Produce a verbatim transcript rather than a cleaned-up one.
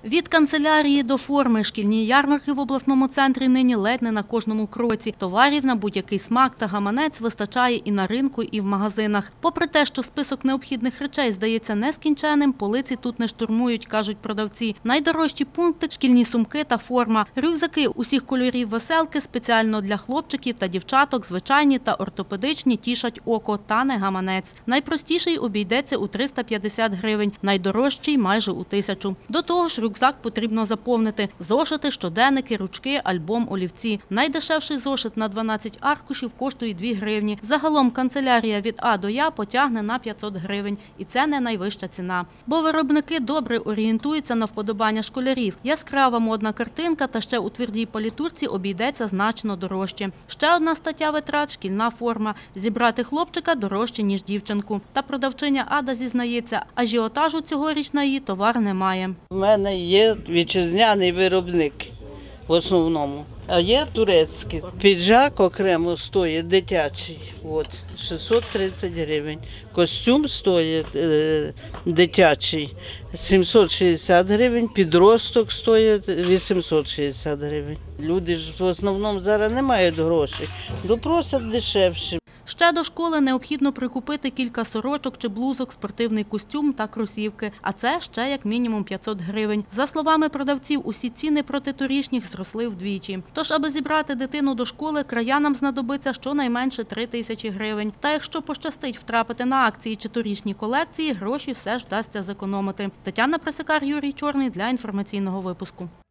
Від канцелярії до форми шкільні ярмарки в обласному центрі нині ледь не на кожному кроці. Товарів на будь-який смак та гаманець вистачає і на ринку, і в магазинах. Попри те, що список необхідних речей здається нескінченним, полиці тут не штурмують, кажуть продавці. Найдорожчі пункти – шкільні сумки та форма. Рюкзаки усіх кольорів веселки спеціально для хлопчиків та дівчаток, звичайні та ортопедичні тішать око, та не гаманець. Найпростіший обійдеться у триста п'ятдесят гривень, найдорожчий – майже у тисячу. До того ж, рюкзак потрібно заповнити – зошити, щоденники, ручки, альбом, олівці. Найдешевший зошит на дванадцять аркушів коштує дві гривні. Загалом канцелярія від А до Я потягне на п'ятсот гривень. І це не найвища ціна. Бо виробники добре орієнтуються на вподобання школярів. Яскрава модна картинка та ще у твердій палітурці обійдеться значно дорожче. Ще одна стаття витрат – шкільна форма. Зібрати хлопчика дорожче, ніж дівчинку. Та продавчиня Ада зізнається, ажіотажу цьогоріч на її товар немає. У мене є вітчизняний виробник в основному, а є турецький. Піджак окремо стоїть дитячий, от, шістсот тридцять гривень. Костюм стоїть е, дитячий сімсот шістдесят гривень, підросток стоїть вісімсот шістдесят гривень. Люди ж в основному зараз не мають грошей, допросять дешевше. Ще до школи необхідно прикупити кілька сорочок чи блузок, спортивний костюм та кросівки. А це ще як мінімум п'ятсот гривень. За словами продавців, усі ціни проти торішніх зросли вдвічі. Тож, аби зібрати дитину до школи, краянам знадобиться щонайменше три тисячі гривень. Та якщо пощастить втрапити на акції чи торішні колекції, гроші все ж вдасться зекономити. Тетяна Пресикар, Юрій Чорний для інформаційного випуску.